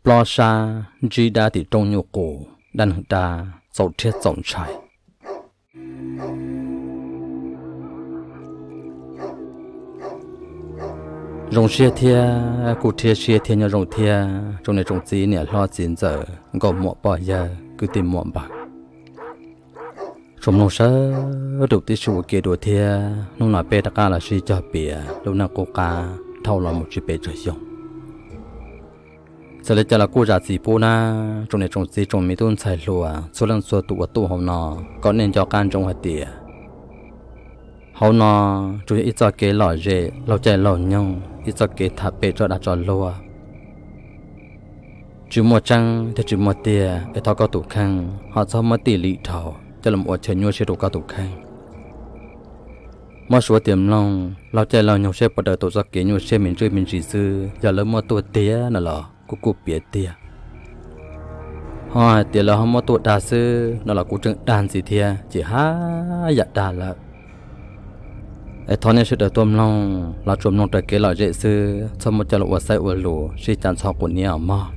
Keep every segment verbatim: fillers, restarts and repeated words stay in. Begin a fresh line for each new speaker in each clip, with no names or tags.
plo sa chỉ đã thì trong nhiều cổ đàn ta dầu thiết dầu trái rong xe thia cụ thia xe thia nhà rong thia trong này rong gì nè lo chín giờ gồm một bao giờ cứ tìm một bạc trong nông sơ đầu tiên số kia đồ thia nông nói bé ta ca là si cho bìa lúc nào cô ca thâu là một chiếc bé trời dùng giờ lấy cho là cô già gì bố na trong này trong gì trong mấy tuần xài lúa số lần số tụ tụ hôm nọ có nên cho can trong hạt tỉa hôm nọ chúng ít cho kế lò rễ lâu chạy lò nhung ít cho kế thả bé cho đã cho lúa chú mua trăng thì chú mua tỉa để thao cao tụ khang họ cho mất tỷ lệ thầu cho làm ở trên nhau sẽ đủ cao tụ khang mua số tiệm long lâu chạy lò nhung sẽ bắt đầu tụ cho kế nhau sẽ mình chơi mình chỉ sư giờ lấy mua tụ tỉa nè lò cô cô biết tia, hỏi tia là họ mua tuổi đa sư, nó là cô trứng đàn gì thia, chỉ há dạ đà là, ấy thằng này sẽ được tôm long, là tôm long trời kế là dễ sư, cho một chợ lúa say lúa lúa, chỉ chăn sau của nhiều mà,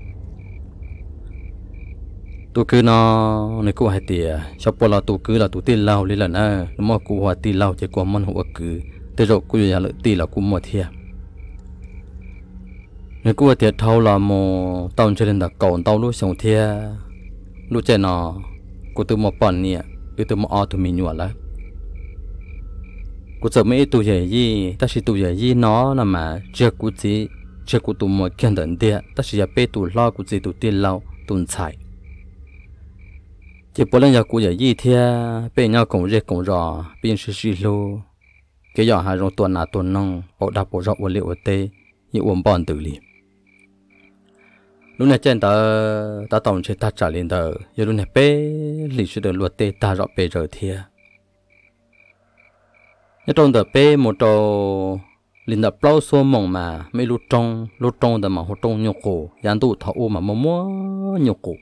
tu cứ nó, này cô hay tia, sau đó là tu cứ là tu tiền lâu đi là nè, mà cô hoa tiền lâu chỉ có món hộp cứ, tới rồi cô giờ lại tiền là cô mua thia. nếu cô tiệt thâu là một tàu chơi lên đặc cầu tàu lúc sống thia lúc chơi nó cô từ một bọn nè từ một ao từ mình nhọ lại cô sợ mấy tụ gì gì ta chỉ tụ gì gì nó là mà chưa cô chỉ chưa cô tụ một kiên định địa ta chỉ là bé tụ lo cô chỉ tụ tiền lâu tụ xài chỉ bữa lên giờ cô gì gì thia bé nhau cùng rệt cùng rò bên sư sư lô cái giỏ hai rong tuần nào tuần nông họ đạp bộ rộng vật liệu ở tê như uống bọn tự liền lúc này trên ta ta tổng chế ta trả liền tờ giờ lúc này bé lịch sử được luật tê ta rõ bé rồi thia nhớ trong tờ bé một trò liền tập lâu số mỏng mà mấy lúc trong lúc trong tờ mà hỗ trong nhục cổ dán tụ thọ mà mua mua nhục cổ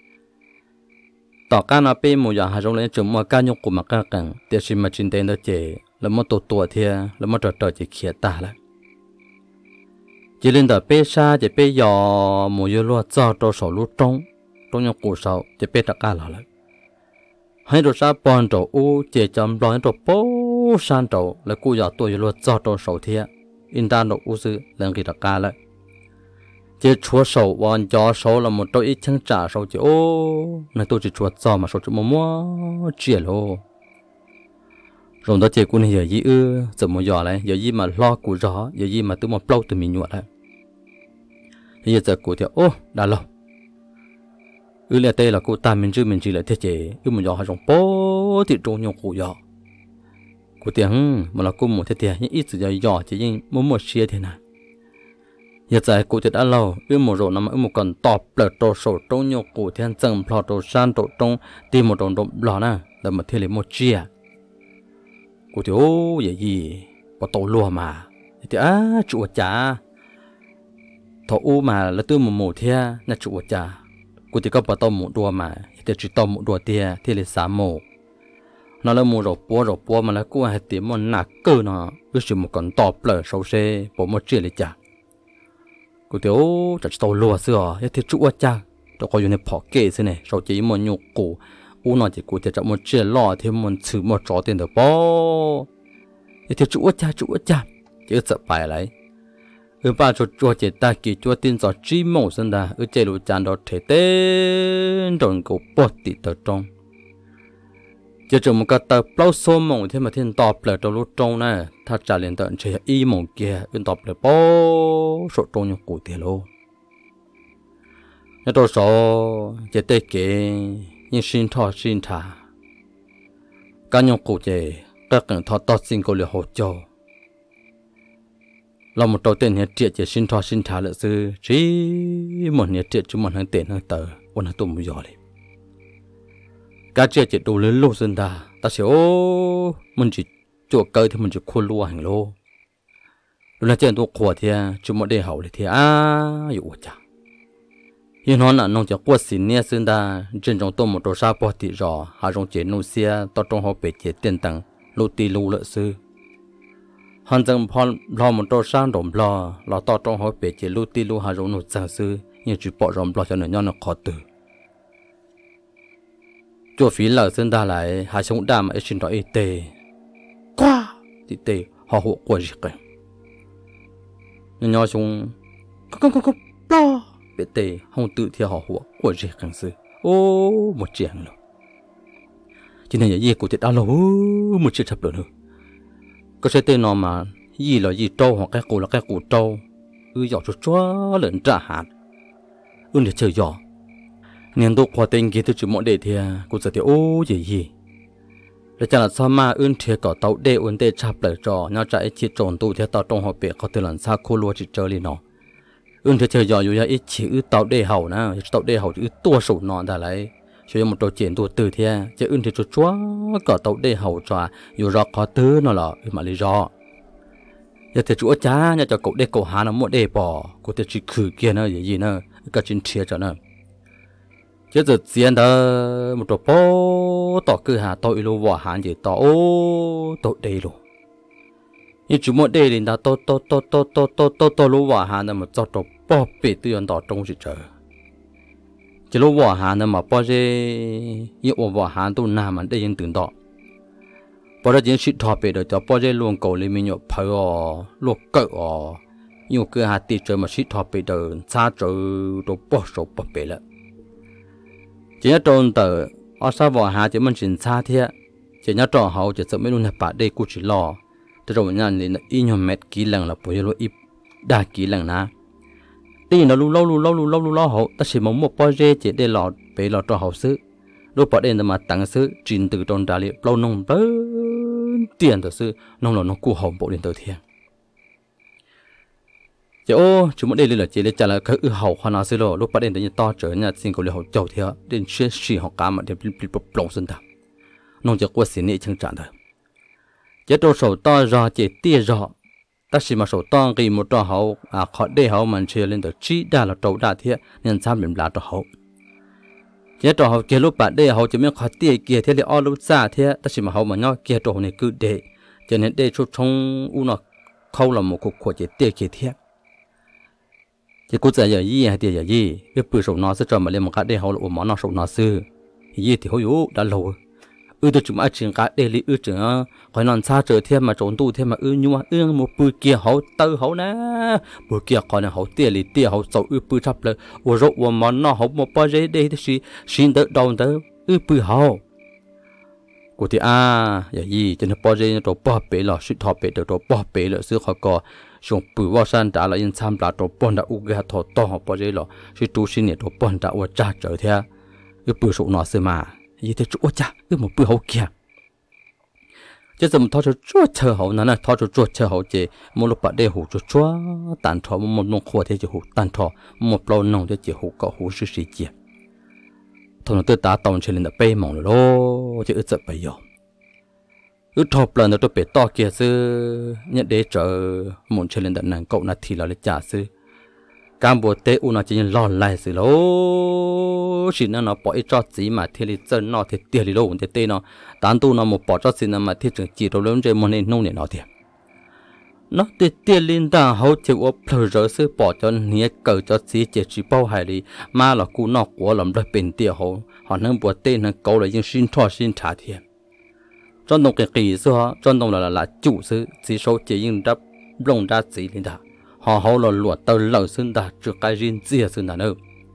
tỏ ca nó bé một giờ hai trong lấy chừng mua ca nhục cổ mà ca cẳng tiền xin mà trên tên đó chế là một tổ tổ thia là một trò trò chỉ khía ta lại chỉ lên tờ bé xa chỉ bé giò một giờ luôn cho cho sầu lúc trong trong nhau cổ sầu chỉ bé tất cả là lại hai đồ xa bọn trâu u chỉ chấm lo trâu bố san trâu là cô giò tôi luôn cho cho sầu thia in ta đồ u sư lần kia tất cả lại chỉ chúa sầu bọn giò sầu là một trâu ít chân trả sầu chỉ ô này tôi chỉ chúa cho mà sầu chỉ mua mua chia lô rồi đó chỉ cũng hiểu gì ư giờ một giờ này giờ gì mà lo cụ rõ giờ gì mà tôi một lâu từ mình nhuận lại giờ giờ cụ thì ô đã lâu ư là đây là cụ ta mình chưa mình chỉ là thế chế ư một giờ hay trong bố thì trong nhau cụ giờ cụ tiếng mà là cụ một thế thế nhưng ít giờ giờ chỉ nhưng muốn một xe thế này giờ giờ cụ thì đã lâu ư một rồi nằm ư một còn tọp lợt trâu sầu trong nhau cụ thì ăn dần plot trâu san trâu trong tìm một đồng đồng lò nè là một thế là một chia cô thì ô vậy gì bỏ tàu lùa mà thì á chùa cha thọ u mà là tư một mồ thia là chùa cha cô thì có bỏ tàu một đùa mà thì chỉ tàu một đùa tia thì là sáu mồ nó là mồ rồi búa rồi búa mà là cô hay tìm một nạc cơ nó cứ chỉ một con tọp lở sâu xe bỏ một chia lại cha cô thì ô chỉ tàu lùa xưa thì chùa cha tôi có dùng để bỏ kê thế này sau chỉ một nhục cổ u nói chỉ cụ thể trong một chia lọ thì một sự một trò tiền được bao thì chúa cha chúa cha chỉ sợ bài lại ở ba chỗ chúa chỉ ta kỳ chúa tin rõ trí mẫu sinh ra ở chế độ chán đó thể tên rồi cổ bớt tị tờ trong chỉ trong một cái tờ bao số mẫu thì mà thiên tọp lại trong lúc trong này ta trả liền tận chỉ y mẫu kia in tọp lại bao số trong những cụ thể luôn nếu số chỉ tê kể nhưng xin thọ xin thà cá nhân cụ thể các cần thọ tốt xin cô liệu hỗ trợ là một đầu tiên hiện triệt chỉ xin thọ xin thà là sư chỉ một hiện triệt chúng mình hàng tiền hàng tờ ôn hàng tụm giỏi đi cá triệt chỉ đủ lớn lô xin thà ta sẽ ô mình chỉ chuột cơ thì mình chỉ khôn lúa hàng lô lúc này trên tôi khua thì chúng mình để hậu thì à dụ chả nhưng họ là nông dân quất xin nia xin ta trên trong tôi một đồ sa bỏ tị rõ họ trong chế nông xe to trong họ bể chế tiền tăng lô tì lô lợi sư hắn dân phòn lo một đồ sa đổm lo lo to trong họ bể chế lô tì lô họ trong nông dân sư nhưng chỉ bỏ rộng lo cho nó nó khó từ cho phí lợ dân ta lại hai sống đam ở trên đó y tế quá thì tế họ hộ qua gì cả nhưng nhỏ xuống có có có lo biết tế không tự theo họ hộ qua gì càng sự ô một chuyện rồi cho nên gì của thì đã lâu một chuyện sắp rồi nữa có sẽ tên nó mà gì là gì trâu hoặc cái cổ là cái cổ trâu ư dọ cho chó lợn trả hạt ư để chơi dọ nên tôi qua tên kia tôi chỉ muốn để thì cũng sẽ thì ô gì gì để cho là sao mà ư thì có tàu để ư để chắp lại cho nhau chạy chỉ trộn tụ thì tàu trong họ bị có thể làm sao cô lúa chỉ chơi đi nó ư thì chơi dọ dù ít chỉ ư tàu để hậu nè tàu để hậu ư tua sầu nọ đã lấy cho một trò chuyện tua từ thì chứ ư thì cho chó có tàu để hậu cho dù rõ có thứ nó là mà lý do giờ thì chúa cha nhà cho cậu để cậu hà nó mua để bỏ cậu thì chỉ khử kia nữa gì gì nữa cái chuyện chia cho nó chứ giờ tiền đó một trò bố tỏ cứ hà tôi luôn vào hàng gì tỏ ô tôi đây luôn nhưng chú mua đây thì đã tôi tôi tôi tôi tôi tôi tôi tôi luôn vào hàng mà cho trò bố bị tư nhân tỏ trong gì trời chỉ luôn vào hàng mà bao giờ yêu vào hàng tôi làm mà đây những tưởng đó bây giờ chính sự thọ bề được cho bây giờ luôn cầu lên mình nhọ phải ở luôn cỡ ở nhiều cái hạt tiền chơi mà sự thọ bề được xa chơi đồ bỏ số bỏ bề了chỉ nhớ trong tờ ở sau vào hạt chỉ mình chuyển xa thế chỉ nhớ trong hậu chỉ sợ mấy luôn là bạn đây cũng chỉ lo từ rồi nhận nên ít nhiều mét kỹ lần là bây giờ luôn ít đa kỹ lần na đi nó lâu lâu lâu lâu lâu lâu hậu ta chỉ mong một bao giờ chỉ để lọt bề lọt trong hậu xứ lúc bỏ đến mà tăng xứ trình từ trong đà liệt lâu nông bớt tiền thật sự nông là nó cụ hồng bộ điện tử thiền chứ ô chúng mình đây là chỉ để trả lời cái ư hậu hoa nào xí lo lúc bắt đến đến to trở nhà xin cầu liệu hậu giàu thiệt đến chuyện gì họ cả mà để bị bị bỏng sinh ta nông chỉ qua xin này chẳng trả được chứ đồ sầu to ra chỉ tia ra ta chỉ mà sầu to cái một trò hậu à họ để hậu mình chơi lên được chỉ đa là trâu đa thiệt nên sao mình là trò hậu chứ trò hậu kia lúc bạn đây hậu chỉ biết họ tia kia thế thì ở lúc xa thế ta chỉ mà hậu mà nhau kia trò này cứ để cho nên để cho trong u nó khâu là một cuộc cuộc chỉ tia kia thế chỉ cố giờ gì hay tia gì cái bữa sầu nó sẽ cho mà lên một cái để hậu là món nó sầu nó xưa gì thì hậu yếu đã lâu ư tôi chúng ai chuyện cả để lý ư chuyện khỏi non xa trở thêm mà trốn tu thêm mà ư nhưng mà ư một bữa kia hậu tư hậu nè bữa kia còn là hậu tia lý tia hậu sầu ư bữa thắpเลยô rộ ô món nó hậu một bao giờ đây thì xin đỡ đầu đỡ ư bữa hậu của thì à vậy gì cho nên bao giờ nó bỏ bể là sự thọ bể được bỏ bể là sự khó có xong bữa vào san đã là yên tham là đồ bọn đã u ghé thọ to họ bao giờ là sự tu sinh này đồ bọn đã u cha trở theo ư bữa sổ nó xưa mà như thế chúa cha ư một bữa hậu kia chứ giờ mình thọ cho chúa chờ hậu nó này thọ cho chúa chờ hậu chỉ một lúc bạn để hủ cho chúa tàn thọ một nông khoa thế chỉ hủ tàn thọ một lâu nông thế chỉ hủ có hủ sự sự gì thôi nó tự ta tông trên lên là bay mỏng rồi chứ ít sợ bay giờ ư thọp lần nó tôi bị to kia sư nhận để chờ muốn trên lên đợt này cậu nó thì là lấy trả sư cam bộ tế u nó chỉ lo lại sự lố chỉ nó nó bỏ ít cho gì mà thì lý chân nó thì tiền lý lố thì tê nó tán tu nó một bỏ cho gì mà thì chừng chỉ đồ lớn trên một nền nông để nó tiền nó thì tiền liên ta hậu chịu ốp lờ rỡ sư bỏ cho nhẹ cờ cho gì chỉ chỉ bao hải lý mà là cú nọ của làm đời bền tiền hậu họ nên bỏ tên nó câu là những xin thọ xin trả tiền trong đồng cái kỳ xưa trong đồng là là, là chủ sư chỉ số chỉ những đáp lồng đá gì liên ta họ hậu là lụa tơ lợn xương ta trước cái riêng chia xương ta nữa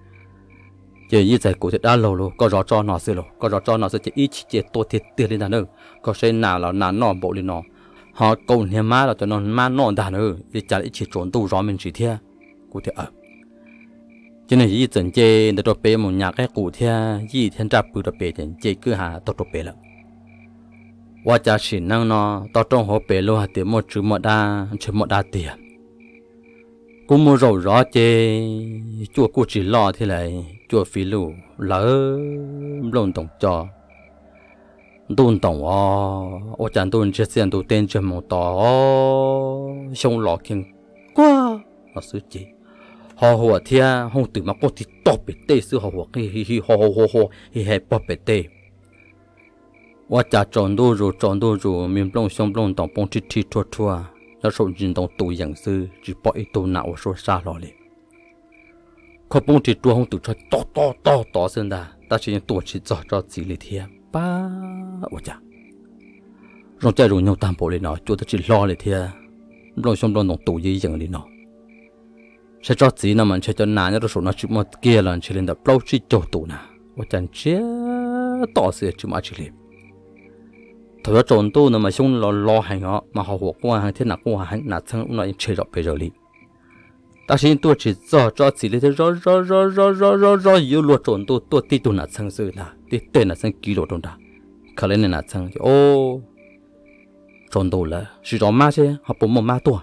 chỉ như vậy cụ thể đã lâu luôn có rõ cho nó xưa luôn có rõ cho nó sẽ chỉ ít chỉ tôi thiệt tiền liên ta nữa có sẽ nào là nào nọ bộ liên nó họ cầu nhà má là cho nó má nọ ta nữa để trả lại chỉ trốn tu rõ mình chỉ thiệt cụ thể ở cho nên như trận chơi để tôi bé một nhà cái cụ thiệt như thiên trap bự tôi bé trận chơi cứ hà tôi tôi bé lắmว่าจะสินั่งนอต่อตรงหัวเปลือยเตี๋ยหมดชื่อหมดดาชื่อหมดดาเตี๋ยกูมัวรอรอเจจั่วกูจีรอที่ไหนจั่วฟิลูเหลอลงตรงจอตุนตรงอ๋อว่าจันตุนเชื่อเสียนตุเต้นเชื่อมต่อชงหลอกเข่งกว่าเราซื้อจีหัวหัวเทียห้องตื่นมาก็ที่ตบไปเตะซื้อหัวหัวฮิฮิฮิหัวหัวหัวหัวฮิฮิปอบไปเตะว่าจะจอนดูรูจอนดูรูมีปลงช่องปลงต่องปงทิทิทั่วทั่วแล้วส่งยินตรงตัวอย่างซื้อจีปอยตัวหนาวโซซาลอเลย khó bông chỉ tua không tự cho to to to to sơn đà ta chỉ những tuổi chỉ cho cho chỉ lý thiệt ba ôi chà rồi chạy rồi nhau tam bộ lên nó chúa ta chỉ lo lý thiệt rồi xong rồi nó tủ gì dừng lên nó sẽ cho chỉ nó mình sẽ cho nà nhớ số nó chỉ một kia là chỉ lên đập lâu chỉ cho tủ nà ôi chà chết to sự chỉ mà chỉ lên thời đó trộn tu nó mà xong lo lo hành họ mà họ học qua hàng thế nào qua hàng nào thằng nó chơi rồi bây giờ đi ta xin tôi chỉ cho cho chỉ lấy thế rồi rồi rồi rồi rồi rồi rồi yêu luật trộn tu tôi ti tu nào thằng sự là ti tên là thằng kilo trong đó khởi lên là thằng ô trộn tu là chỉ rõ má chứ họ bấm một má tu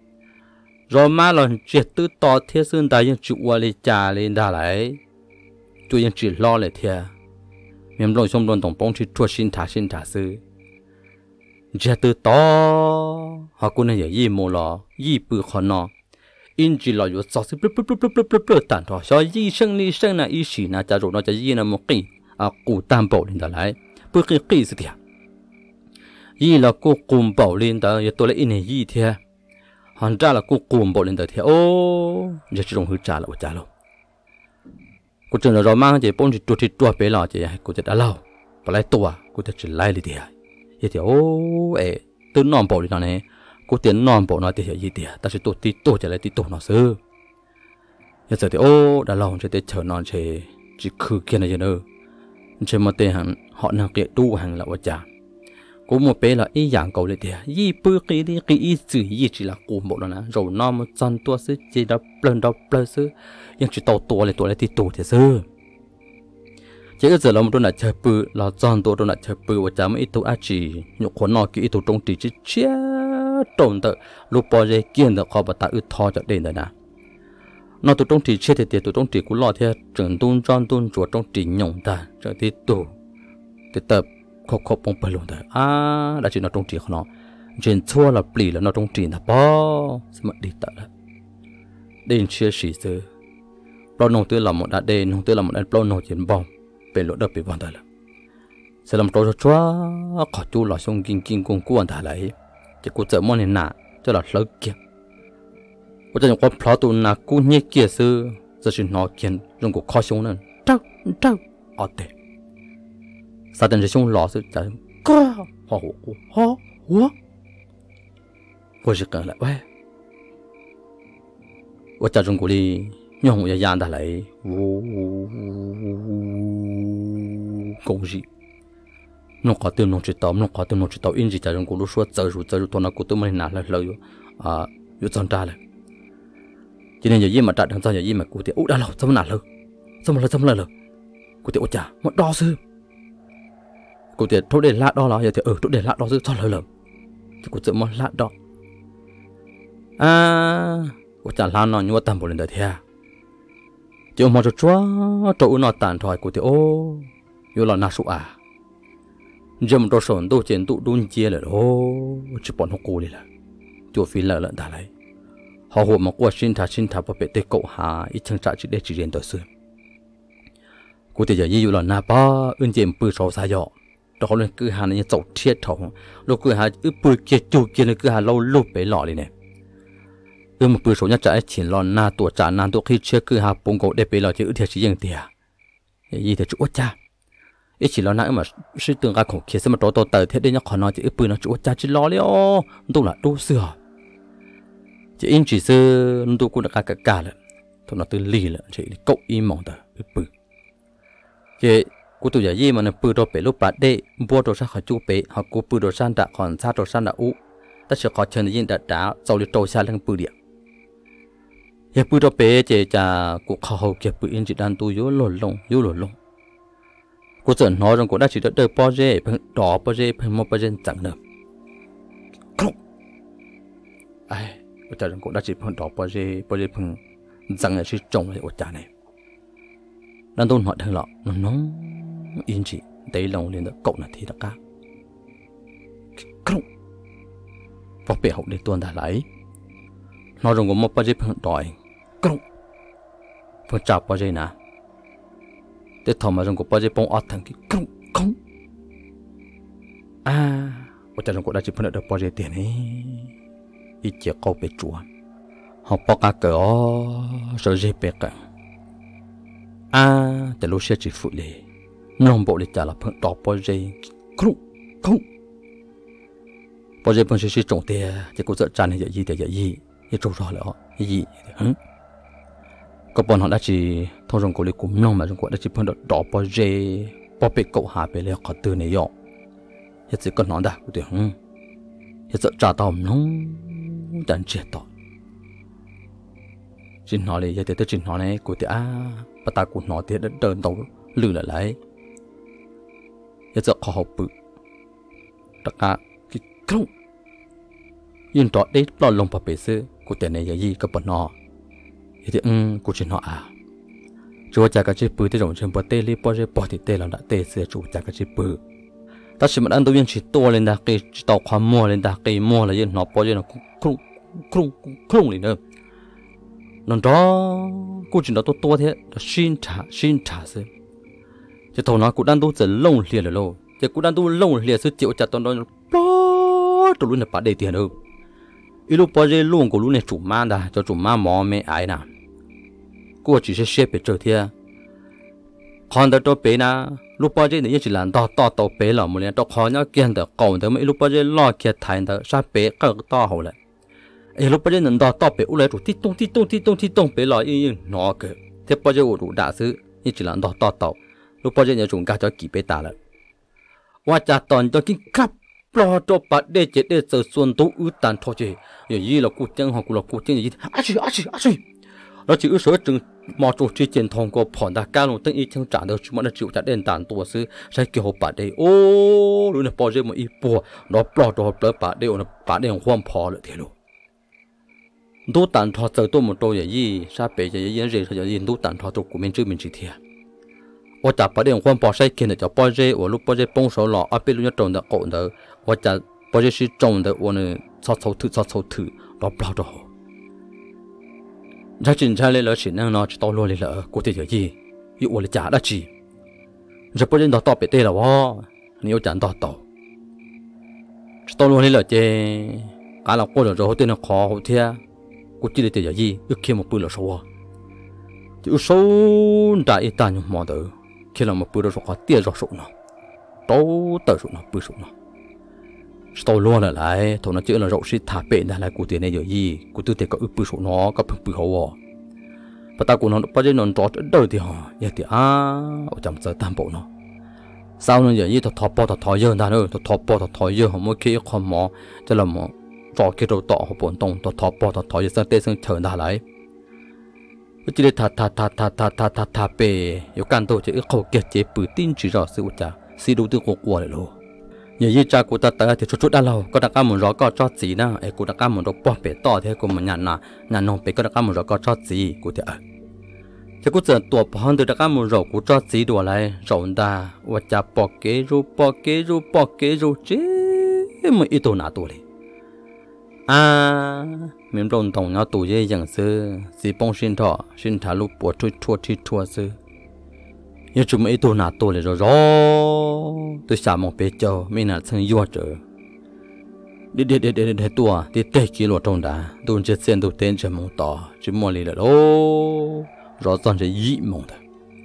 rõ má là chỉ tự to thế sơn đại những chịu qua lấy trả lên đà lại tôi những chỉ lo lại thế miền rồi xong rồi tổng bông chỉ chua xin thả xin thả sư chỉ tự to họ cũng này gì mua lo gì bự khó nó in chỉ là有早是不不不不不不不蛋头小医生医生呢医师呢假如那叫医那么给啊古担保领的来不给给是的医了古古保领的也多了一年一天还trả了古古保领的天哦也这种会trả了我trả了我真的说嘛这帮你做这做别了这我这打了不来多啊我这只来了的也就哦哎都弄保领的呢cô tiền non bộ nó thì gì thì ta sẽ tổ tí tổ trở lại tí tổ nó sơ giờ giờ thì ô đã lâu cho tới chờ non chơi chỉ khử kia này nữa chơi một tiền hàng họ năng kia tu hàng là vợ chồng cô một bé là ý dạng cầu lại thì gì bữa cái đi cái ý chữ gì chỉ là cô một đó nè rồi nó một chân tua sứ chỉ đắp lần đắp lần sứ nhưng chỉ tàu tua lại tua lại tí tổ thì sơ chỉ cái giờ là một đôi là chơi bự là chân tua đôi là chơi bự vợ chồng ít tu á chỉ nhục khốn nó kia ít tu trong chỉ chỉ chia trộn tự lúc bao giờ kiên được họ bắt ta ư thò cho đến rồi nè nó tụi trong chỉ chết thì tụi trong chỉ cũng lo theo trường tôn tròn tôn chuột trong chỉ nhộng ta rồi thì tụ thì tập khóc khóc bông bể luôn đấy à đã chỉ nó trong chỉ nó chuyện xua là bì là nó trong chỉ là bao mà đi tận đó đến chia sẻ sự bao nông tư là một đã đền nông tư là một anh bao nông chuyện bom bể lỗ đập bị văng tới là sẽ làm trâu cho khó chú là xong kinh kinh cùng cuốn thả lại chỉ cô chở món này nè cho là lớn kia cô cho những con pháo tù nè cô nhẹ kia sư giờ chỉ nó kiến dùng cổ khó xuống nữa trâu trâu ở đây sao tên chỉ xuống lò sư chả có họ hổ họ hổ cô chỉ cần lại vậy cô chở dùng cổ đi nhung một dạng đã lại công gì nó có tiền nó chỉ tao nó có tiền nó chỉ tao in gì chả cũng lúc suốt giờ rồi giờ rồi tôi nó cũng tôi mới nản lại lời à rồi chọn ra lại cho nên giờ gì mà trả được sao giờ gì mà cụ tiền út đã lâu sao mà nản lời sao mà lời sao mà lời cụ tiền út chả mà đo sư cụ tiền thôi để lát đo là giờ thì ở thôi để lát đo sư sao lời lời thì cụ tiền mà lát đo à cụ chả lan nó nhưng tầm bộ lên đời thế chứ mà cho chúa chỗ nó tàn thoại cụ tiền ô yêu là na sụ à dầm đồ sồn đồ chén tụ đun chia là ô chỉ bọn họ cố đi là chỗ phi lợi lợn ta lấy họ hộ mà qua xin thà xin thà bảo vệ tây cậu hà ít chân trả chỉ để chỉ riêng tới xưa cô thì giờ như là na ba ơn chém bự sầu sai dọ đó lên cứ hà này chậu thiệt thòng lúc cứ hà ư bự kia chu kia cứ hà lâu lâu bể lọ đi này ư một bự sầu nhất trả chỉ lo na tuổi trả na tuổi khi chưa cứ hà bông cậu để bể lọ chỉ ư thiệt chỉ riêng tiền gì thì chú cha ít chỉ lo nãy mà suy tưởng ra khổ kia xem mà trò to tờ thế đây nhá khó nói chỉ ít bự nó chú cha chỉ lo đấy ô đâu là đâu sửa chỉ in chỉ sư đâu cũng được cả cả cả rồi thôi nó từ lì rồi chỉ cậu im mong tờ ít bự chỉ cô tụi gì mà nó bự đồ bể lúc bát đây bua đồ sang khỏi chú bể họ cô bự đồ sang đã còn xa đồ sang đã u ta sẽ khó chơi những đã đã sau đi trôi xa lên bự điện giờ bự đồ bể chỉ cha cô khó kia bự in chỉ đàn tu yếu lồn lông yếu lồn lông cô chợt nói rằng cô đã chỉ được đợi bao giờ đỏ bao giờ phải một bao giờ chẳng nữa không ai cô chợt rằng cô đã chỉ phải đỏ bao giờ bao giờ phải chẳng là chỉ trồng lại ô trà này đang tôn hỏi thằng lọ nó nóng yên chỉ đấy lòng liền được cậu là thì đã cá không vào bể học để tuần đã lấy nói rằng có một bao giờ phải đòi không phải chào bao giờ nào để thò mà trong cuộc bao giờ bông ọt thằng kia không không à ở trong cuộc đã chỉ phân được bao giờ tiền ấy ít chỉ câu bị chùa họ bao cả cỡ rồi dễ bể cả à để lúc xe chỉ phụ lệ nông bộ lịch trả là phần đỏ bao dây không không bao giờ phần sẽ trồng tiền chỉ có sợ tràn này gì để gì gì trồng rồi là gì hả có bọn họ đã chỉ thông thường của lịch cũng nông mà chúng ta đã chỉ phần đỏ bao giờ bao bị cậu hạ bị lấy khó từ này rồi hiện chỉ còn nói đã của tiền hả hiện sợ trả tàu nông chẳng chết tàu chỉ nói này giờ tới chỉ nói này của tiền à bắt ta cũng nói tiền đã đơn tàu lừa lại lại hiện sợ khó học bự tất cả cái không nhưng đó đấy lo lông vào bể sư của tiền này gì cái bọn nó thì ừ của chuyện họ à chúa cha cái chiếc bự thì rộng trên bờ tê li bao giờ bỏ thì tê là đã tê sư chúa cha cái chiếc bự ta chỉ mà ăn đồ viên chỉ to lên đã cái tàu khoa mua lên đã cái mua là gì nó bao giờ nó không không không gì nữa nó đó của chuyện đó to to thế nó xin trả xin trả sư chỉ thầu nó cũng đang tu dần lông liền rồi luôn chỉ cũng đang tu lông liền sư chịu chặt toàn đó đó tụi luôn là bắt đầy tiền đâu ít lúc bao giờ luôn của luôn này chủ ma đã cho chủ ma mò mẹ ai nào cô chỉ sẽ xếp về trời thia còn đó bé na lúc bao giờ này chỉ là to to to bé là một lần to khó nhá kiên được còn đó mấy lúc bao giờ lo kia thành đó sao bé cái to hậu lại ấy lúc bao giờ nâng to to bé u lại chủ tít tung tít tung tít tung tít tung bé là yên nó cái thế bao giờ u đủ đã xứ như chỉ là to to to lúc bao giờ nhà chúng ta cho kỳ bé ta lạiว่าจะตอนจะกินครับปลอดปัดเดเจเดเจอส่วนตัวอุตันทอเจอย่างนี้เรากูจังหอกูเรากูจังอย่างนี้อาชิอาชิอาชิเราจะอุศจึงมอจูจีเจนทองก็ผ่อนตาการลงตั้งอีทั้งจ่าเดินชุมันจะจิวจะเด่นตานตัวซื้อใช้เกี่ยวปัดเดโอ้รู้เนี่ยพอเจมันอีปัวเราปลอดตัวเปลือกปัดเดโอนะปัดเดของความพอเลยเทลูดูตันทอเจอตัวมันโตอย่างนี้ซาเปจะยังเรียนจะยินดูตันทอตัวกูเป็นชื่อเป็นชื่อเทีย我打把电话报晒看的叫报纸，我如报纸帮手了，啊，别人家种的搞的，我家报纸是种的，我呢炒炒土炒炒土，老不老的好。他警察来了，是那呢，就到路里了，过得有意，有我的家的去。这报纸到到别对了哇，你有讲到到，到路里了这，俺老过了之后对那考好天，估计的有意，又看我不了说，就手打一单就没得。khi là một bữa đó có tiền rồi sụn nó, đâu tới sụn nó, bữa sụn nó, sau luôn là lại, thằng nó chữ là rậu xí thả bể là lại cụ tiền này giờ gì, cụ tư tiền có ư bữa sụn nó, có bữa bữa hậu à, và ta cũng nó bao giờ nó trọt đời thì họ, giờ thì à, ở trong giờ tam bộ nó, sau nó giờ gì thọ thọ bao thọ thọ giờ ta nữa, thọ thọ bao thọ thọ giờ họ mới kia không mò, cho là mò, trọt kia đầu tọ họ bổn tông, thọ thọ bao thọ thọ giờ sang tết sang chờ ta lại. chỉ để thà thà thà thà thà thà thà thà bể,有干到这一口结结不定知道是我家，是都都过过来咯。giờ như cha của ta ta thì chút chút đã lâu, có đặc cả muốn rõ có cho gì nè, ai của đặc cả muốn đâu bỏ bể to thế của mình nhàn nà, nhàn nông bể có đặc cả muốn rõ có cho gì của thế, thế của giờ tuổi bỏ hơn từ đặc cả muốn rõ của cho gì đùa lại, rồi ta, và cha bỏ kế rồi bỏ kế rồi bỏ kế rồi chứ, mà ít tuổi nào tuổi đi. À, mình rồng tổng nhau tuổi dễ dàng sư, chỉ bông xin thọ, xin thả lúc bỏ chui chua chi chua sư. Nhưng chúng mấy tuổi nào tuổi rồi rồi, tôi xả một bé châu, mình là thân yêu trở. Đi đi đi đi đi tuổi, đi tê kí lúa trong đá, tôi chết sen tôi tên cho mong tỏ, chỉ mua lì là lô, rõ ràng chỉ dị mong thôi.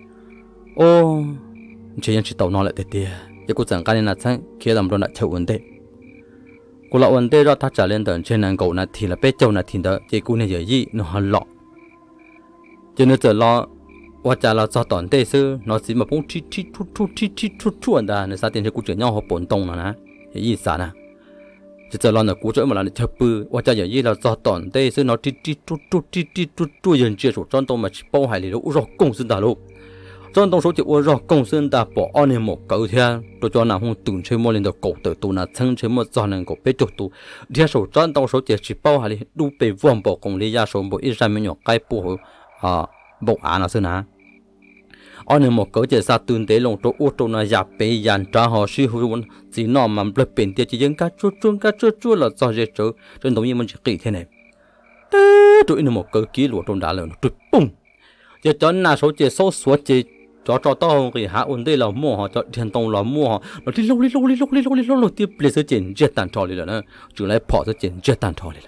Ô, chỉ nhận chỉ tàu nó lại tê tê, chỉ có chẳng cái này là thân, kia làm rồi lại chịu vấn đề. cô lão vấn đề đó ta trả lên tận trên nàng cậu là thì là bé châu là thì đó chỉ cô này giờ gì nó hằn lọ cho nên giờ lo và trả là cho toàn thế sư nó chỉ mà bông chi chi chút chút chi chi chút chút đó nên sao tiền cho cô chuyển nhau họ bổn tông là nè cái gì sao nè chỉ giờ lo là cô chỗ mà là chấp bự và trả giờ gì là cho toàn thế sư nó chi chi chút chút chi chi chút chút dần chia số trong tông mà chỉ bao hải lý đâu rõ công sinh đại lục trong tông số chỉ rõ công sinh đại bỏ anh em một cậu theo tôi cho nào không từng chơi mua lên được cổ tự tu là chân chơi mua cho nên cổ bé chụp tu theo số trong tông số chỉ bao hải lý đủ bề vuông bỏ cùng lý gia số bộ ít ra mấy nhỏ cái bộ à bộ án là sao nè anh em một cậu chỉ sa tương tế lòng chỗ ô tô là giáp bề dàn trả họ suy hữu chỉ nọ mà bật biển tiền chỉ dân cá chua chua cá chua chua là do gì chứ trên đồng như mình chỉ kỹ thế này tụi nó một cậu ký lụa trong đá lớn tụt bung giờ cho na số chỉ số số chỉ cho cho tao cái hạ ổn đây là mua họ cho tiền tông là mua họ nó đi lâu đi lâu đi lâu đi lâu đi lâu lâu tiếp lấy số tiền chết tàn trò đi rồi nè chủ lại bỏ số tiền chết tàn trò đi rồi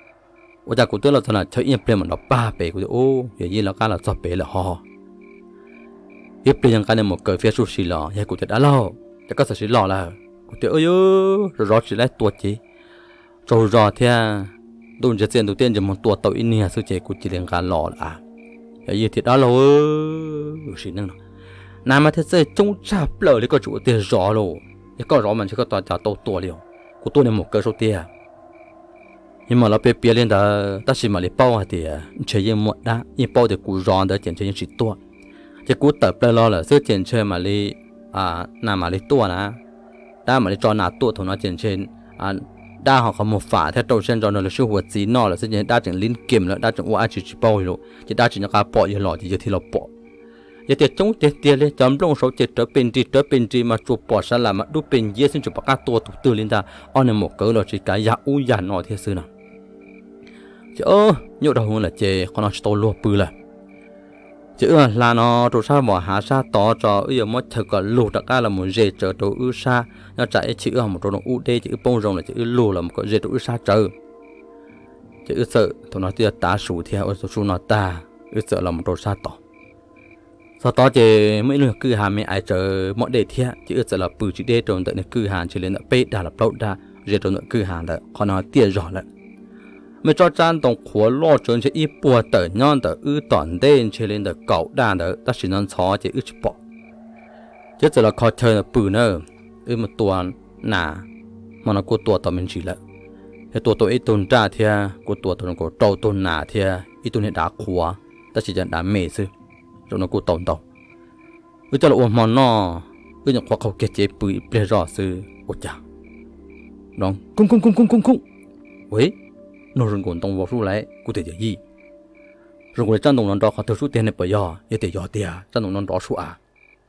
我家古多了，他那他一边嘛，那八百个哦，也一了干了十百了哈。 ít bây giờ cái này một cờ phía sushi xì lò ya cụ thể đã lâu chắc có sự xì lò là cụ thể ơi rồi rõ chỉ lấy tua chỉ rồi rõ thì tôi chỉ tiền đầu tiên chỉ một tua tàu in nè sư chế cụ chỉ liền cả lò là ya gì thì đã lâu xì năng nam mà thế sẽ trông chạp lờ lấy có chủ tiền rõ rồi ya có rõ mình chỉ có toàn trả tàu tua liều cụ tôi này một cờ số tiền nhưng mà nó bị bịa lên đó ta chỉ mà lấy bao thì chơi những một đá những bao thì cụ rõ đó chỉ chơi những chỉ tua chỉ cú tập lên lo là sức tiền chơi mà đi à nằm mà đi tua nè đa mà đi cho nà tua thôi nó tiền chơi à đa họ có một phả theo đầu sen cho nó là sự hoạt gì nó là sức tiền đa chẳng linh kiểm là đa chẳng qua chỉ chỉ bao rồi chỉ đa chỉ nó cả bỏ gì lọ thì giờ thì nó bỏ giờ tiền chống tiền tiền lên chấm lông số tiền trở bên đi trở bên đi mà chụp bỏ ra là mà đúc bên dưới xin chụp bắt tua tụ từ lên ta on là một cỡ là chỉ cái giá u giá nó thế xưa nào chứ ơ nhớ đầu là chè con nó chỉ to lúa bự là chứ là nó rồi sao bỏ hạ sa tỏ cho bây mất thật cả lụt đặc là một dễ trở đồ ư sa nó chạy chữ một đồ u đê chữ bông rồng là chữ lụt là một cái dễ đồ ư sa trở chữ sợ tụi nó tia tá sủ theo ở số nó ta ư sợ là một đồ sa tỏ sau đó thì mấy người cứ hàm mấy ai chờ mọi đề thiệt chữ sợ là bự chữ đê trồng tận cứ hàn chỉ lên là bê đà là bao đà dễ trồng cứ hàn là còn nó tia rõ lại mấy cho trang đồng khóa lo chuẩn chỉ ít bùa tờ nhon tờ ư toàn đen chỉ lên tờ cậu đàn tờ ta chỉ nên xóa chỉ ít bỏ chứ giờ là khó chơi là bự nữa ư một tuần nà mà nó có tuần tao mình chỉ là cái tuần tôi ít tuần trả thì có tuần tôi nó có trâu tuần nà thì ít tuần hiện đã khóa ta chỉ cần đã mệt thôi rồi nó có tồn tàu ư cho là ôm mòn nó ư những khoa khẩu kết chế bự bề rõ sư ôi chà đong cung cung cung cung cung cung ôi nó rừng còn tông vào số lại cụ thể gì rừng còn chân đồng nó đó họ tiêu số tiền này bây giờ để để giờ tiền chân đồng nó đó số à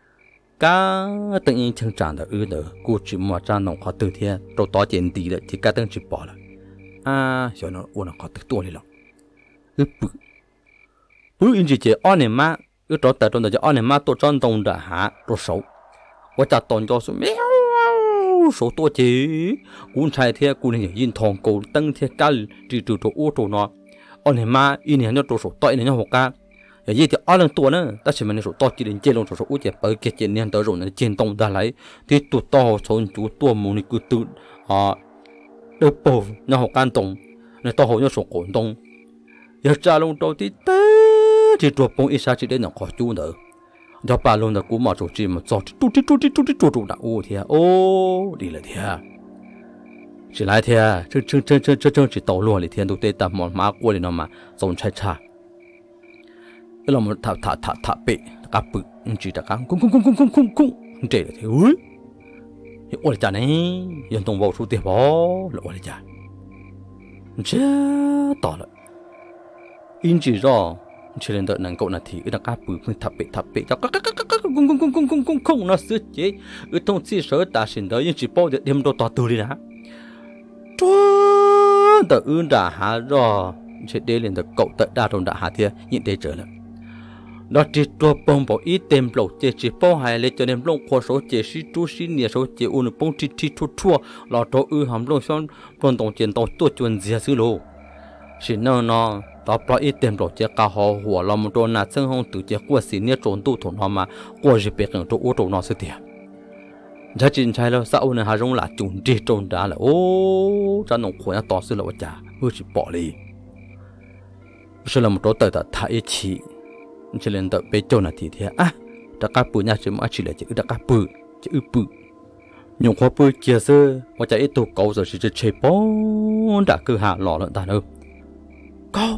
cá tự nhiên chân tràn được ư được cụ chỉ mà chân đồng họ từ thiệt rồi tỏ tiền tỷ được thì cá từng chỉ bỏ lại à giờ nó uốn nó họ từ tua đi rồi ư bự bự in chỉ chỉ anh em mà ư đó tại trong đó cho anh em mà tôi chân đồng đã hạ rồi xấu và chặt tồn cho số méo sốตัวจีกูใช้เทียกูเนี่ยยินทองกูตั้งเทียกันจีจูตัวอู้ตัวเนาะอันนี้มาอีเนี่ยเนี่ยตัวสูต่อยเนี่ยหกกันอย่างยี่ที่อันนั้นตัวเนี่ยแต่ฉันมันสูต่อจีนเจลงตัวสูอู้เจ็บไปเกจิเนี่ยตัวรุ่นเนี่ยเจนตรงได้เลยที่ตัวต่อชนจูตัวมูนี่กูตื่นอ่าเดือบปูเนี่ยหกกันตรงเนี่ยต่อหัวเนี่ยสูงกว่าตรงอยากจะลงตัวที่เต้ที่ตัวปงอีสานจีนเนี่ยขอจูเนอะcho bà luôn là cú mà chủ trì mà cho tu tu tu tu tu tu tu đã ô thì ô đi là thì chỉ lại thì chứ chứ chứ chứ chứ chứ chỉ tàu luôn thì thiên tu tê tập một má qua thì nó mà giống chai cha cái là một thả thả thả thả bể cá bự chỉ là cá cung cung cung cung cung cung cung chỉ là thì ui ô là cha này dân tông vào số tiền bó là ô là cha chết tỏ lại in chỉ rõ chỉ lên đợt nàng cậu là thì ở đặc bự mới thập bệ thập bệ cho các các các các cung cung cung cung cung cung cung nó sửa chế ở trong chỉ sở ta xin tới nhưng chỉ bao giờ đem đồ to từ đi đã cho đợt ươn đã hạ rồi sẽ để lên đợt cậu đợt đa trong đã hạ thì nhịn để trở lại đó chỉ cho bông bảo ít tem lẩu chỉ chỉ bao hai lấy cho nên lông khoa số chỉ sĩ chú sĩ nhiều số chỉ ôn bông chỉ chỉ chua chua là cho ư hàm lông xong còn tổng tiền tổng tuổi chuẩn gì xứ lô xin nó nó đó bao ít tiền rồi chỉ cả họหัวเราmột đôi nát xương hông tự chỉ qua xí nia trốn tu thủng họ mà qua chỉ biết rằng chỗ ô tô nó sẽ tiền giá trị trái là sao này hà rong là chuẩn chỉ trốn đã là ô cha nông khỏe to xứ là cha vừa chỉ bỏ đi sẽ là một đôi tờ tờ thái chỉ chỉ lên tờ bê châu là thì thế à đã cá bự nha chỉ mà chỉ là chỉ đã cá bự chỉ ư bự nhung khoa bự kia xưa mà chạy ít tụ cầu rồi chỉ chơi bóng đã cứ hạ lọ lợn ta nữa cao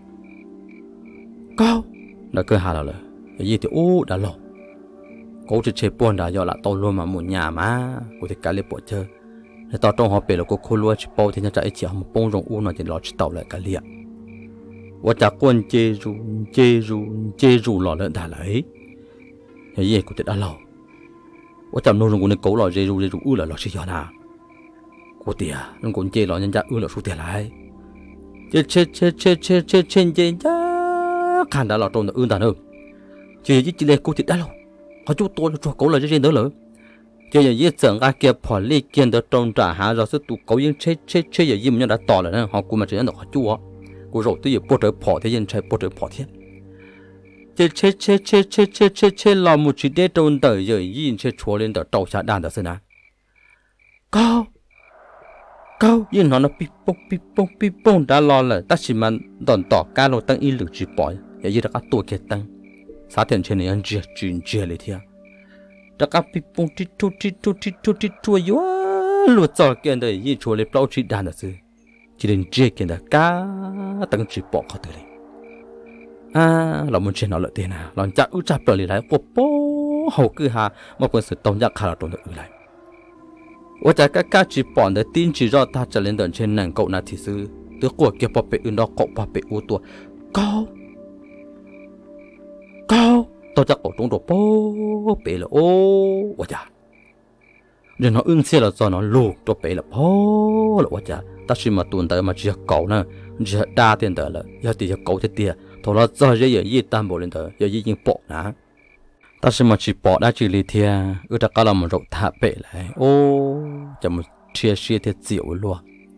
cao đã cứ hạ rồi cái gì thì ô đã lọ cố chỉ chơi bóng đã do là tao luôn mà một nhà mà có thể cả lấy bộ chơi để tao trong họ bể là có khô lúa chỉ bao thì nó chạy chỉ một bông rồng u nó chỉ lọ chỉ tàu lại cả liền và chả quân chê ru chê ru chê ru lọ lợn ta lấy cái gì có thể đã lọ và chả nô rồng này cố lọ chê ru chê ru u là lọ chỉ gió nào có tiền nó còn chê lọ nhân gia u là số tiền lại chê chê chê chê chê chê chê chê chê khăn đã lọ trộn được ươn ta nữa chê chỉ chỉ lấy cô thì đã lọ họ chú tôi cho cố là chê nữa lỡ chê giờ giết tưởng ai kia bỏ đi kiên được trộn trả hạ rồi sẽ tụ cố yên chê chê chê giờ gì mà đã tỏ rồi họ cũng mà chỉ nhận được họ chú á cô rồi tôi giờ bỏ trở bỏ thế dân chạy bỏ trở bỏ thế chế chế chế chế chế chế chế chế lo một chỉ để trôn đời giờ yên chế chúa lên đời trâu xa đàn đó xem nào cao cao yên nó nó pi bông pi bông pi bông đã lo là ta chỉ mà đòn tỏ cá lô tăng in lực chỉ bỏ giờ như là các tuổi kia tăng xã thiện trên này ăn chia chuyện chia lại thiệt đã các pi bông tít tu tít tu tít tu tít tu yếu lụt giỏi kia đời yên chúa lên bao chỉ đàn đó xem chỉ đến chia kia là cá tăng chỉ bỏ khó từ đây à là muốn chuyện nó lợi tiền à làm chắc ưu chạp rồi lại của bố hậu cứ hà một phần sự tông giác khá là tồn được lại ở tại các cá chỉ bỏ để tin chỉ do ta trở lên đợt trên nền cậu na thì sư từ của kia bỏ bể ươn đó cậu bỏ bể u tua cao cao tôi chắc cậu trong đồ bố bể là ô ở chả rồi nó ưng xe là do nó luộc đồ bể là bố là ở chả ta chỉ mà tuần tới mà chỉ cậu nè chỉ đa tiền tới là giờ thì cậu thì tiền thôi là do cái gì gì tam bộ lên tới giờ gì những bộ nè ta sẽ mà chỉ bỏ đã chỉ lý thia ư ta có làm một rộng thả bể lại ô cho một chia chia thiệt dịu luôn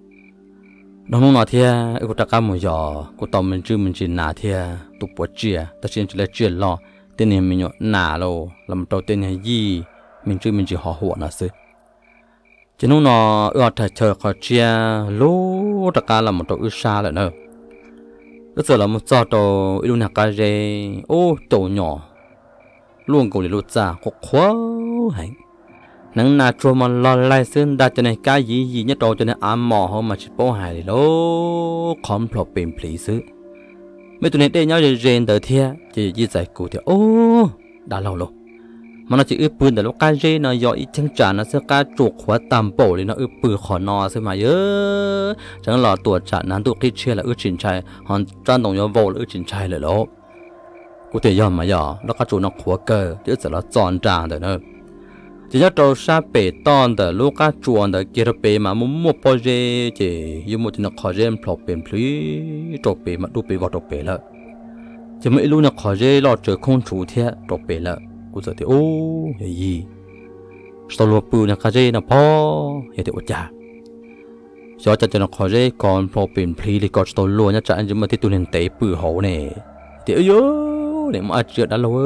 nó không nói thia ư ta có một giò của tàu mình chưa mình chỉ nã thia tụ bỏ chia ta chỉ chỉ là chia lo tên này mình nhọ nã lo làm tàu tên này gì mình chưa mình chỉ họ hộ nó xí chỉ nó nó ư ta chờ họ chia lú ta có làm một tàu ư xa lại nữa cái giờ là một trò tàu ư nạc cái gì ô tàu nhỏ luôn cầu để lột ra có khó hay nắng na cho mà lo lại sơn đã cho này cái gì gì nhất đồ cho này ám mò không mà chỉ bao hài đó không phổ biến phí sự mấy tụi này để nhau để rèn tới thia chỉ gì giải cụ thì ô đã lâu rồi mà nó chỉ ướp bươn để lúc cái gì nó do ít chân tràn nó sẽ cái chuột khóa tam bộ thì nó ướp bươn khó nò sẽ mà nhớ chẳng là tuổi tràn nó tụi kia chia là ướp chỉnh trai hoàn trang đồng nhau vô là ướp chỉnh trai rồi đó cụ thể do mà do nó có chỗ nó khóa cơ chứ sẽ là tròn tràn rồi nữa chỉ nhớ trâu sa bể tòn từ lúc cá chuồn từ kia bể mà muốn mua bao giờ chỉ dùng một cái nó khó dễ phổ biến phí trộn bể mà đu bể vào trộn bể了chỉ mấy lúc nó khó dễ lo chờ không chủ thiệt trộn bể了cụ giờ thì ô gì sau lúc bự nó khó dễ nó po vậy thì ổn chả do cho cho nó khó dễ còn phổ biến phí thì còn sau luôn nhá chẳng nhưng mà thì tụi nên tế bự hậu này thì ơi để mà chuyện đã lâu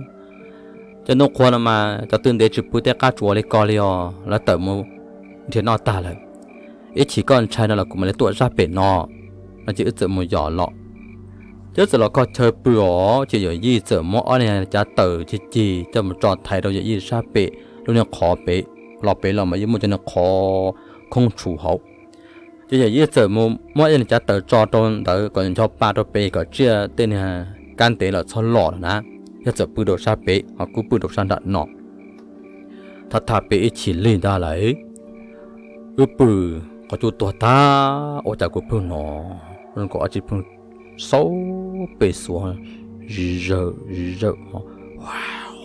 cho nó khoan mà cho tương để chụp bút cá chua lấy co liò là tờ mu thì nó ta lại ít chỉ còn trai nó là cũng lấy tuổi ra bể nó nó chỉ ít một giỏ lọ chứ giờ nó có chơi bữa chỉ rồi gì giờ mỗi này trả tờ chỉ chỉ cho một trò thay đâu gì ra bể lúc này khó bể lọ bể là mà như một cho nó khó không chủ hậu chỉ rồi gì giờ mỗi mỗi này trả tờ cho tôn tờ còn cho ba đôi bể có chia tên là can tế là cho lọ nè giờ giờ bự đồ sa bể hoặc cú bự đồ sa đạn nọ thật thà bể chỉ lên ra lại ư bự có chỗ tua ta ở tại cú bự nọ nên có chỉ bự sáu bể xuống giờ giờ wow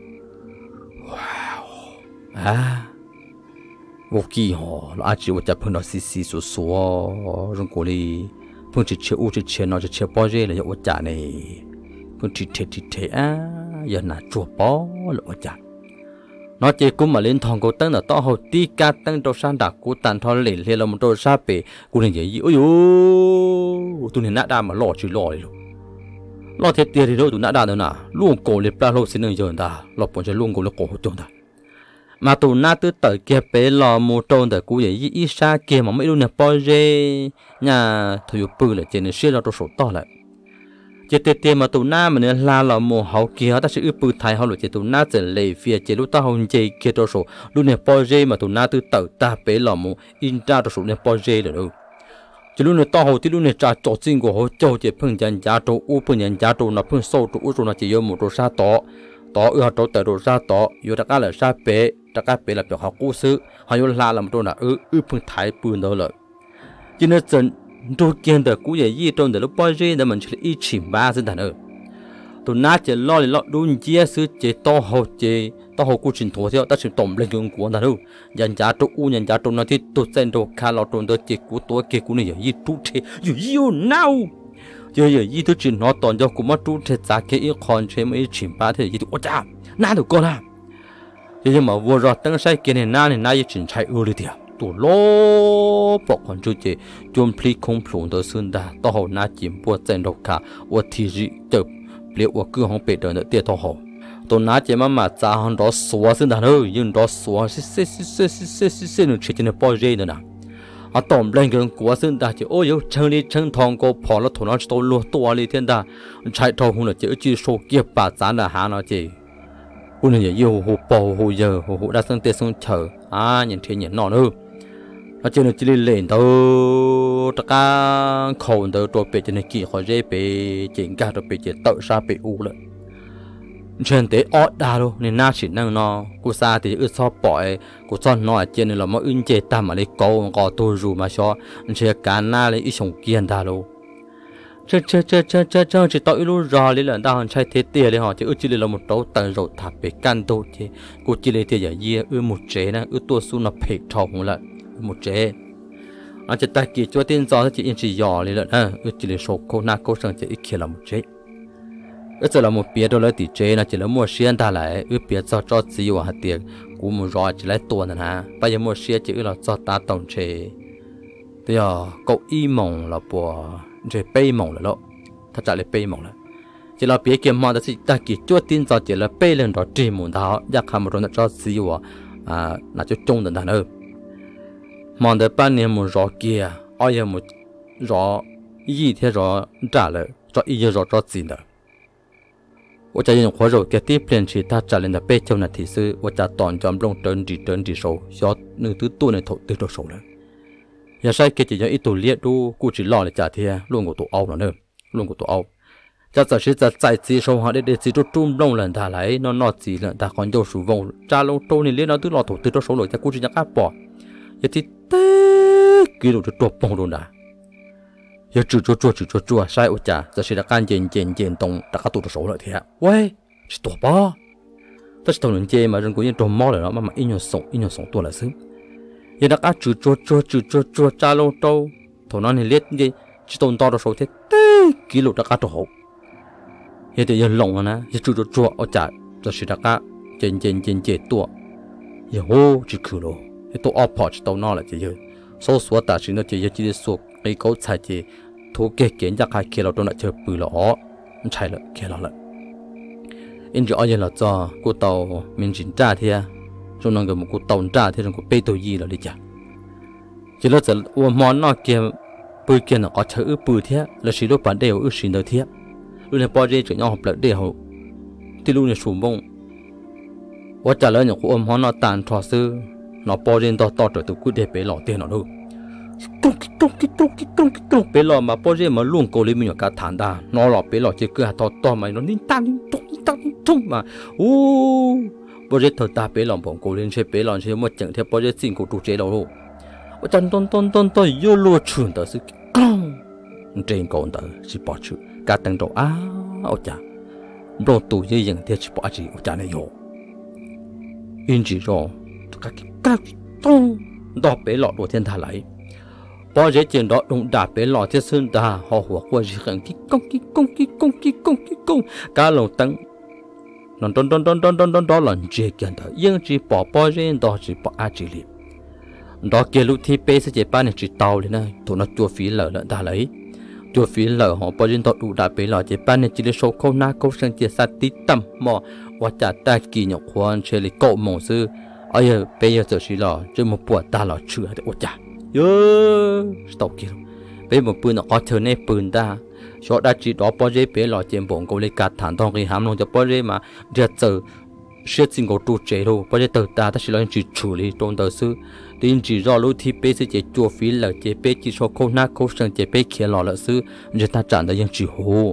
wow à vô kỳ họ là chỉ ở tại bự nó xì xì xù xù rồi cố đi bự chỉ chơi u chỉ chơi nó chỉ chơi bao giờ là ở tại này cũng chỉ thế chỉ thế à giờ là chùa bó lộ chặt nó chỉ cũng mà lên thòng cổ tăng là to hồ tí cá tăng trong san đặc của tàn thon lệ lệ là một đôi sa bể của này gì ôi yo tụi này nã đa mà lọ chỉ lọ đi luôn lọ thiệt tiền thì đâu tụi nã đa đâu nè luôn cổ liệp ra lô xin người giờ ta lọ bọn chơi luôn cổ là cổ hốt ta mà tụi nã từ tới kia bể lọ một tròn tới của gì ít sa kia mà mấy đứa này bao giờ nhà thầy bự là trên này xưa là đồ số to lại chỉ tiền tiền mà tụi na mà nên la là một hậu kia ta sẽ ướp bự thái họ rồi chỉ tụi na chỉ lấy phía chỉ lúc ta hồng chỉ kia đồ số lúc này bao giờ mà tụi na từ tàu ta bể là một in ra đồ số này bao giờ rồi đâu chỉ lúc này ta hậu thì lúc này trả cho chính của họ cho chỉ phân nhân giá đồ u phân nhân giá đồ nó phân sâu đồ u đồ nó chỉ có một đồ sa to to ư họ đồ tờ đồ sa to yêu đặc cả là sa bể đặc cả bể là biểu họ cố sự họ yêu la làm đồ là ư ư phân thái bự đó rồi chỉ nên chân đôi kia的古也一种的都包热的们去一起吧是的呢，都拿着老的老东西是这到后这到后古trình脱掉，但是懂不了用过的喽，人家都乌人家都那些都在都看老多的结果多结果呢有一主题有有闹，就有一都只拿当着古么主题咋个一看全没一起吧的一我家哪都过了，就是嘛我说等晒给你哪里哪一trình才恶了点。ตัวโลปอกคนจุเจจนพลิกคงพลุนตัวสุดาต่อหัวหน้าจิมปวดใจดอกขาว่าทีจีเจ็บปี liệu của cửa không bị đời nữa tiệt thọ hồ tôi nói chỉ mà mà cha hắn đó xóa xin đàn ơi nhưng đó xóa xí xí xí xí xí xí xí xí nữa chỉ trên bao giờ nữa nè à tóm lên cái của xin đàn chỉ ôi yêu chân đi chân thòng cô bỏ nó thổ nó tôi luôn tôi đi thiên đà chạy thòng không là chỉ chỉ số kia bà giá là hà nó chỉ cô này yêu hồ bò hồ giờ hồ hồ đã sang tiệt sang chờ à nhìn thấy nhìn nọ nữa à chỉ là chỉ lên đâu tất cả khẩu đâu tôi bị cho nên kỳ khỏi dễ bị chỉnh cả tôi bị chỉ tự ra bị u rồi trên tế ót đa luôn nên na chỉ năng nó cô xa thì ước so bỏ cô cho nó trên này là mọi ưng chế tam mà lấy câu có tôi dù mà cho chỉ cả na lấy ít sống kiên đa luôn chơi chơi chơi chơi chơi chơi chỉ tội luôn rồi lấy lần tao chơi thế tiền lấy họ chỉ ước chỉ là một đấu tờ rồi thạp về can tôi thì cô chỉ lấy tiền giả dê ước một chế nè ước tua su nó phê thòng lại một chế nó chỉ ta kỳ cho tiền gió chỉ in chỉ giò lấy lần ha ước chỉ lấy số cô na cô sang chỉ ít kia là một chế ước giờ là một bia đôi lấy tỷ chế là chỉ là mua xiên ta lại ước bia cho cho chỉ vào hạt tiền cú một rồi chỉ lấy tuần nè bây giờ mua xiên chỉ là cho ta tổng chế bây giờ cậu y mộng là bùa chế bay mộng là lộ thật ra là bay mộng là chỉ là bia kiếm mà chỉ ta kỳ cho tiền gió chỉ là bay lên đó chỉ muốn tháo giác ham một rồi cho chỉ vào à là cho trung等等nữa mà để半年một rồi kia ai giờ một rồi y thế rồi trả lại cho y rồi cho gì nữa我在用火肉给地片去，他trả lên là bê châu là thị sư，我在toàn trong long trơn chỉ trơn chỉ số，要能thứ多能投得到手了。giờ sai cái chỉ cho ít tổ liệt đu，估chỉ lo là trả thiệt，luôn của tổ áo nữa nữa，luôn của tổ áo。giờ giờ是在在接受下，你哋只做中long人他来，那那只人他看到数望，trả long trâu你连那都老投得到手了，在估只人家bỏ，一啲得幾路就多幫到啦。giờ chua chua chua chua chua sai ủa chả giờ sẽ là can chèn chèn chèn tông đã có tụ được số rồi thì à,喂，是多吧？但是同人家嘛，人家做猫了，嘛嘛一年送一年送多了是，也那个chua chua chua chua chua chua trả lâu đâu，同那你列你只动到的时候，这几路大家都好，也得要弄啊，也chua chua chua ủa chả giờ sẽ là cái chèn chèn chèn chèn多，也好只去咯，也都 off 只到那了就，所所但是呢就也只说。cái câu sai chỉ thu kê kiến ra khai kia là tôi đã chơi bự lỏ chạy了kia là了因此而且了做古道民警炸贴就那个么古道炸贴那个被头一了你讲只了这我妈那个不见了我车二不贴了是都把这有二十的贴lúc này bao giờ chỉ nhau học lại để họ thì lúc này sụp bông我trả lời những cô nó tàn thọ sư nó bao giờ to to trở từ quyết để bé lọ tiền nó đâu tung tung tung tung tung bé lò mà bao giờ mà luôn cố lên mình cả thản đà nó lò bé lò chỉ cứ to to mày nó nín tan nín tung nín tan nín tung mà ô bao giờ thời ta bé lò bọn cố lên chơi bé lò chơi một trận theo bao giờ xin cố trụ chế đâu ô chân tôn tôn tôn tôn yêu lúa chuyển tới sự cong trên con tới chỉ bỏ chữ cả tầng độ á ô cha đồ tủ như vậy thì chỉ bỏ chỉ ô cha này vô in chỉ rồi các các tung đó bé lò đồ thiên thà lại bao giờ chuyện đó đúng đạp bé lò thiết sơn ta họหัวqua chỉ cần cái công cái công cái công cái công cái công cả lồng tăng nó đón đón đón đón đón đón đó là chuyện kiện đó nhưng chỉ bỏ bao giờ đó chỉ bỏ ai chỉ liệt đó kia lúc thì bé sẽ chỉ bán được chỉ tàu lên này tụi nó chua phí lợ lợn ta lấy chua phí lợ họ bao giờ đó đủ đạp bé lò chỉ bán được chỉ để số câu na câu sang chỉ sát tí tầm mò và trả ta kỳ nhọc khoan chơi lấy cậu mong sư ở giờ bây giờ giờ chỉ lò chứ một buổi ta lò chữa được ô chả ơ tàu kia bé một bữa nó có thơ này bữa ta cho đã chỉ đó bao giờ bé lò chém bổng câu lấy cát thản thong cái hàm luôn cho bao giờ mà giờ giờ sẽ xin câu trụ chế đâu bao giờ tờ ta ta chỉ là chỉ处理trong tờ sư tin chỉ do lúc thì bé sẽ chỉ chua phí là chỉ bé chỉ số câu na câu sang chỉ bé kia lò là sư giờ ta trả được những chỉ hồ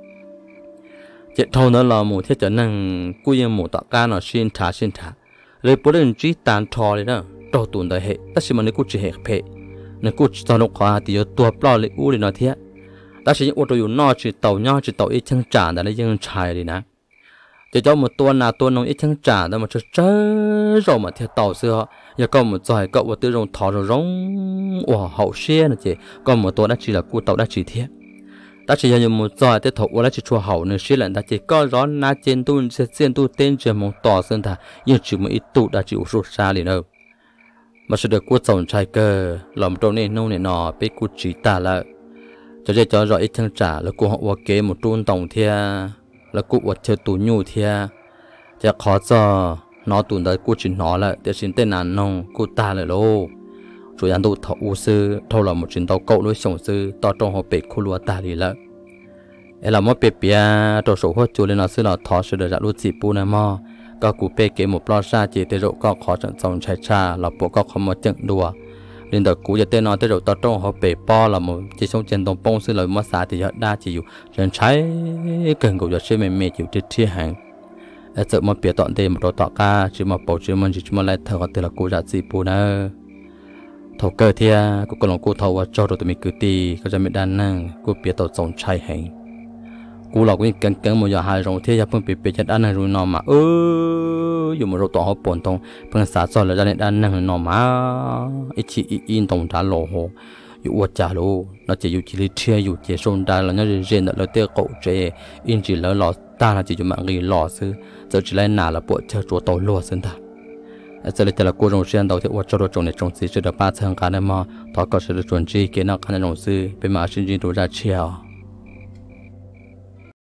chỉ thâu nữa là một thiết trở năng quy yên một tạo ca nó xuyên thả xuyên thảเลยปนจีตานทอเลยนะต่อตุนได้เหตุแต่สิมันในกูจะเหตุเพในกูจะตอนขวาที่ตัวเปล่าเลยอู้เลยนะเทียแต่สิยังอดอยู่นอกจีเต่าย่อจีเต่าอีช่างจ่าแต่ยังชายเลยนะจะเจ้าหมดตัวนาตัวน้องอีช่างจ่าแต่มันจะเจ้าเรามาเทียเต่าเสืออย่าก็หมดใจก็ว่าตัวรงทอรงว้าเฮาเชี่ยนะเจก็หมดตัวได้จีละกูเต่าได้จีเทียta chỉ dùng một giờ để thầu là chỉ chua hậu nữa xí lần ta chỉ có rõ na trên tu sẽ trên tu tên trên một tòa sơn ta nhưng chỉ một ít tu đã chịu rút xa liền đâu mà sẽ được quốc tổng trai cơ làm trong này nông này nọ bị quốc chỉ ta là cho nên cho rõ ít thằng trả là của họ kế một tuôn tổng thia là cụ vật chơi tủ nhu thìจะขอจะน้อตุนได้กูจินน้อละเดี๋ยวฉันเต้นนานน้องกูตาเลยโล主要都头乌丝，头了木真到高了熊丝，到正好被骷髅打里了。哎，那么别别，到时候就连那是了，他是的，路几步呢嘛？ก็กูเป้เกมปลอดซาจีเตโรก็ขอจังจงใช้ชาเราปก็ขโมยจังดัวเรียนแต่กูจะเต้นนอนเตโรต่อตรงเขาเป้ป้อเราหมดจีชงเจนตรงป้งซึ่งเรามาสาติยอดได้จีอยู่เรียนใช้เกินกูจะเชื่อเมย์เมย์อยู่ที่ที่แห่งไอ้เจ้ามาเปียตอนเดมตัวต่อกาจีมาปอจีมันจีมาไล่เธอก็เตลกูจะจีปูนะทอเกิดเทียกูก็ลงกูทว่าเจ้าตัวมีกูตีก็จะไม่ด้านนั่งกูเปียตัวจงใช้แห่งกูหลอกวิ่งกันกันมันอย่าหายรงเทียอย่าเพิ่งเปียเปียจัดด้านนั่งรู้นอนมาเอออยู่มาเราต่อเขาปนตรงเพิ่งสาสอนแล้วจะในด้านนั่งนอนมาไอชีอินตรงด้านโลโหอยู่อวดจ่าโลเราจะอยู่จีริเทียอยู่เจส่งได้แล้วเนี่ยเรียนเราเตี้ยเก่าเจอินจีแล้วหล่อตาเราจะอยู่มังกีหล่อซื้อจะจีไรหนาเราปวดเธอตัวโตหล่อซึ่งตา这里在了各种时间到底我找到种的种子，觉得八成干的嘛，他搞是的种子，给那看那种事，被马神经都在吃啊。